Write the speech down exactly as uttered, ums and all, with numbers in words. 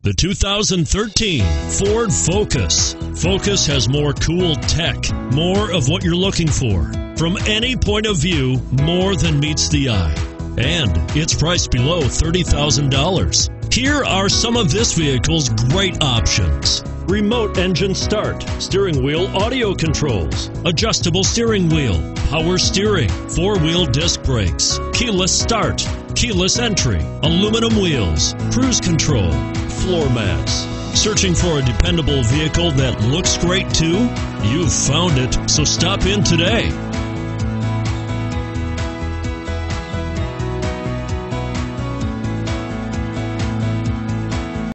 The two thousand thirteen Ford Focus. Focus has more cool tech, more of what you're looking for. From any point of view, more than meets the eye. And it's priced below thirty thousand dollars. Here are some of this vehicle's great options: remote engine start, steering wheel audio controls, adjustable steering wheel, power steering, four-wheel disc brakes, keyless start, keyless entry, aluminum wheels, cruise control, floor mats. Searching for a dependable vehicle that looks great too? You've found it, so stop in today.